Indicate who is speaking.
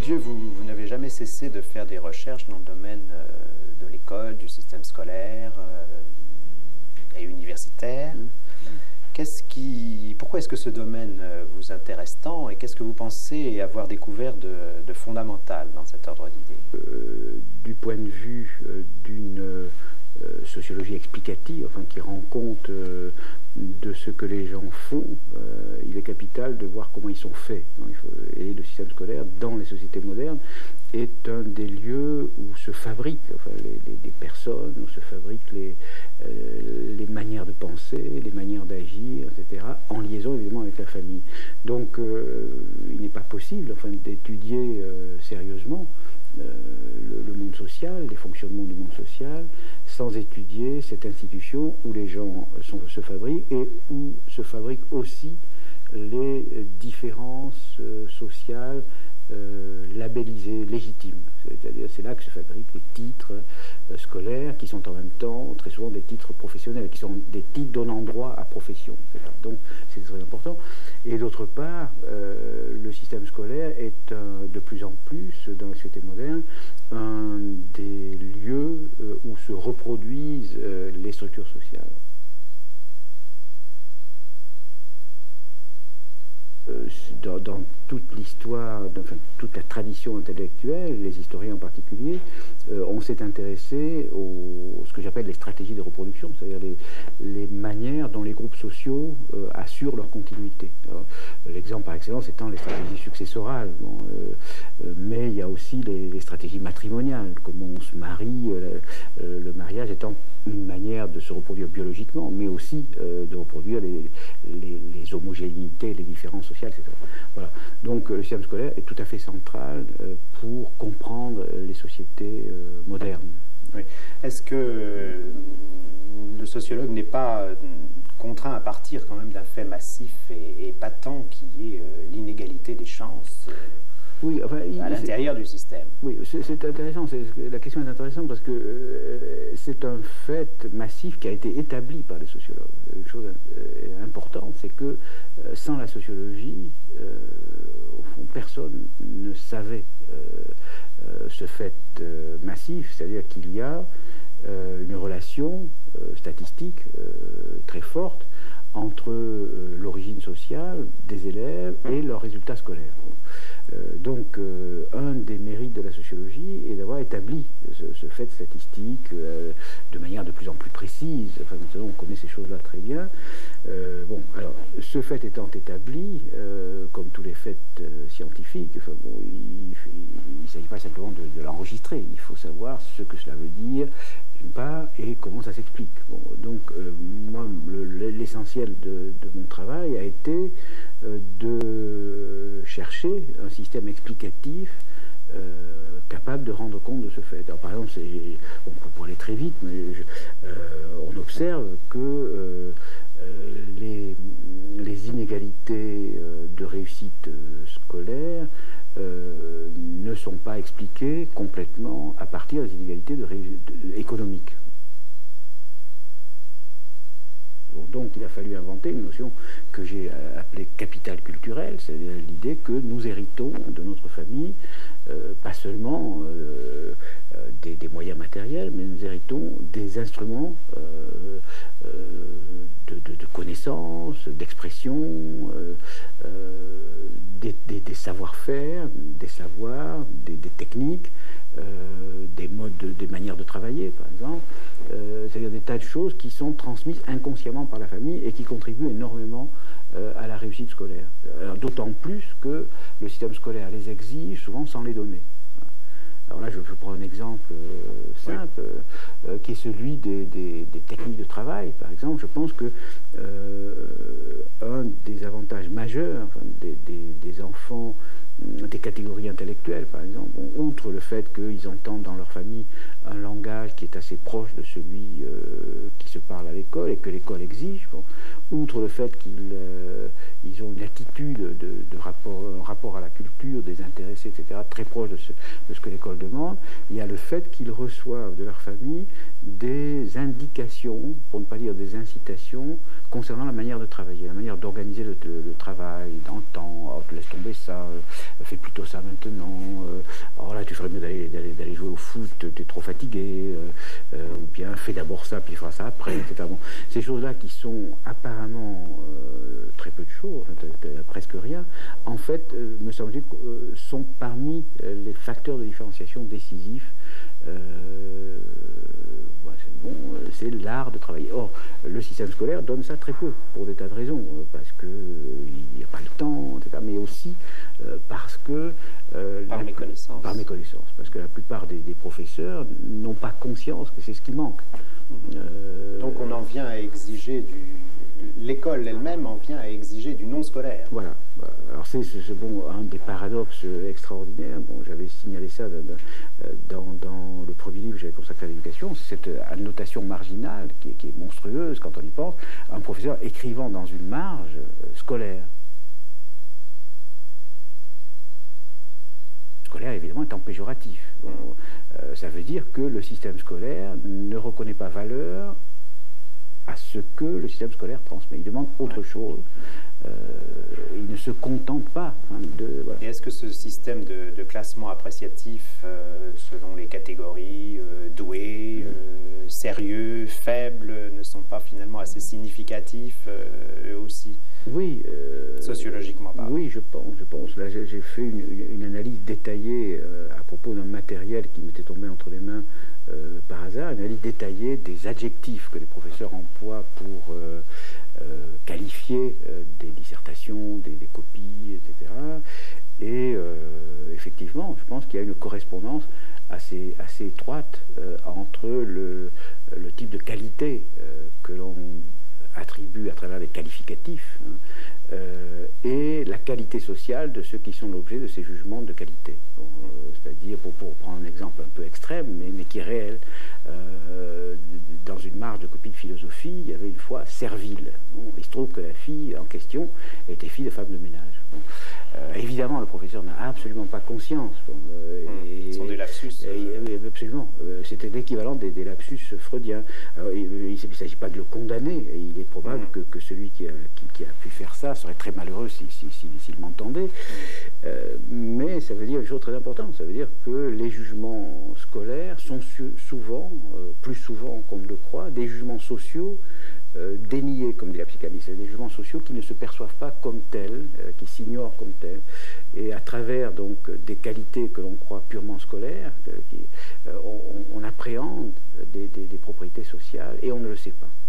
Speaker 1: Dieu, vous n'avez jamais cessé de faire des recherches dans le domaine de l'école, du système scolaire et universitaire. Pourquoi est-ce que ce domaine vous intéresse tant et qu'est-ce que vous pensez avoir découvert de fondamental dans cet ordre d'idées?
Speaker 2: Du point de vue d'une sociologie explicative, enfin, qui rend compte de ce que les gens font, il est capital de voir comment ils sont faits. Et le système scolaire, dans les sociétés modernes, est un des lieux où se fabriquent les personnes, où se fabriquent les manières de penser, les manières d'agir, etc., en liaison évidemment avec la famille. Donc il n'est pas possible d'étudier sérieusement le monde social, les fonctionnements du monde social, sans étudier cette institution où les gens se fabriquent et où se fabriquent aussi les différences sociales labellisées, légitimes. C'est-à-dire c'est là que se fabriquent les titres scolaires qui sont en même temps très souvent des titres professionnels, qui sont des titres donnant droit à profession, etc. Donc c'est très important. Et d'autre part, le système scolaire est de plus en plus, dans la société moderne, un des lieux où se reproduisent les structures sociales. Dans toute l'histoire, toute la tradition intellectuelle, les historiens en particulier, on s'est intéressé ce que j'appelle les stratégies de reproduction, c'est-à-dire les manières dont les groupes sociaux assurent leur continuité. L'exemple par excellence étant les stratégies successorales, mais il y a aussi les stratégies matrimoniales, comment on se marie, le mariage étant une manière de se reproduire biologiquement, mais aussi de reproduire les homogénéités, les différences sociales, etc. Voilà. Donc le système scolaire est tout à fait central pour comprendre les sociétés modernes.
Speaker 1: Oui. Est-ce que le sociologue n'est pas contraint à partir quand même d'un fait massif et patent qui est l'inégalité des chances
Speaker 2: oui, enfin,
Speaker 1: à l'intérieur du système?
Speaker 2: Oui, c'est intéressant. La question est intéressante parce que c'est un fait massif qui a été établi par les sociologues. Une chose importante, c'est que sans la sociologie, au fond, personne ne savait ce fait massif, c'est-à-dire qu'il y a une relation statistique très forte entre l'origine sociale des élèves et leurs résultats scolaires. Donc, un des mérites de la sociologie est d'avoir établi ce fait statistique de manière de plus en plus précise. Enfin, maintenant, on connaît ces choses-là très bien. Bon, alors, ce fait étant établi, comme tous les faits scientifiques, enfin, bon, il ne s'agit pas simplement de l'enregistrer. Il faut savoir ce que cela veut dire, d'une part, et comment ça s'explique. Bon, donc, moi, l'essentiel de mon travail a été de chercher un système explicatif capable de rendre compte de ce fait. Alors, par exemple, pour aller très vite, mais on observe que les inégalités de réussite scolaire ne sont pas expliquées complètement à partir des inégalités économiques. Donc il a fallu inventer une notion que j'ai appelée capital culturel, c'est-à-dire l'idée que nous héritons de notre famille pas seulement des moyens matériels, mais nous héritons des instruments de connaissance, d'expression, des savoir-faire, des savoirs, des techniques, des modes, des manières de travailler, par exemple. C'est-à-dire des tas de choses qui sont transmises inconsciemment par la famille et qui contribuent énormément à la réussite scolaire. D'autant plus que le système scolaire les exige souvent sans les donner. Alors là, je prends un exemple simple, qui est celui des techniques de travail, par exemple. Je pense que un des avantages majeurs des enfants des catégories intellectuelles, par exemple, outre le fait qu'ils entendent dans leur famille un langage qui est assez proche de celui qui se parle à l'école et que l'école exige, outre le fait qu'ils ont une attitude de rapport à la culture, des intéressés, etc., très proche de ce que l'école demande, il y a le fait qu'ils reçoivent de leur famille des indications, pour ne pas dire des incitations, concernant la manière de travailler, la manière d'organiser le travail dans le temps. Oh, laisse tomber ça, fais plutôt ça maintenant, alors là tu ferais mieux d'aller jouer au foot, tu es trop fatigué, ou bien fais d'abord ça, puis fera ça après, etc. Bon, ces choses-là qui sont apparemment très peu de choses, presque rien, en fait, me semble-t-il, sont parmi les facteurs de différenciation décisifs. C'est l'art de travailler. Or, le système scolaire donne ça très peu, pour des tas de raisons, parce qu'il n'y a pas le temps, etc., mais aussi parce que...
Speaker 1: par méconnaissance.
Speaker 2: Par méconnaissance, parce que la plupart des professeurs n'ont pas conscience que c'est ce qui manque.
Speaker 1: Donc on en vient à exiger l'école elle-même en vient à exiger du non scolaire.
Speaker 2: Voilà. Alors c'est bon, un des paradoxes extraordinaires. Bon, j'avais signalé ça dans le premier livre que j'avais consacré à l'éducation, cette annotation marginale qui est monstrueuse quand on y pense. Un professeur écrivant dans une marge scolaire. Scolaire, évidemment, étant péjoratif. Bon, ça veut dire que le système scolaire ne reconnaît pas valeur à ce que le système scolaire transmet. Il demande autre chose. Il ne se contente pas de... Voilà.
Speaker 1: Et est-ce que ce système de classement appréciatif selon les catégories, doués, sérieux, faibles, ne sont pas finalement assez significatifs eux aussi?
Speaker 2: Oui.
Speaker 1: Sociologiquement parlant.
Speaker 2: Oui, je pense. Là, j'ai fait une analyse détaillée à propos d'un matériel qui m'était tombé entre les mains par hasard, une analyse détaillée des adjectifs que les professeurs emploient pour qualifier des dissertations, des copies, etc. Et effectivement, je pense qu'il y a une correspondance assez étroite entre le type de qualité que l'on attribue à travers les qualificatifs et la qualité sociale de ceux qui sont l'objet de ces jugements de qualité. Bon, c'est-à-dire, pour prendre un exemple un peu extrême, mais qui est réel, dans une marge de copie de philosophie, il y avait une fois Serville. Bon, il se trouve que la fille en question était fille de femme de ménage. Bon, évidemment, le professeur n'a absolument pas conscience. Bon,
Speaker 1: ce sont des lapsus.
Speaker 2: Absolument. C'était l'équivalent des lapsus freudiens. Alors, il ne s'agit pas de le condamner. Et il est probable que celui qui a pu faire ça serait très malheureux s'il m'entendait. Mais ça veut dire une chose très importante. Ça veut dire que les jugements scolaires sont souvent, plus souvent qu'on ne le croit, des jugements sociaux déniés, comme dit la psychanalyse, des jugements sociaux qui ne se perçoivent pas comme tels, qui s'ignorent comme tels, et à travers donc des qualités que l'on croit purement scolaires, on appréhende des propriétés sociales et on ne le sait pas.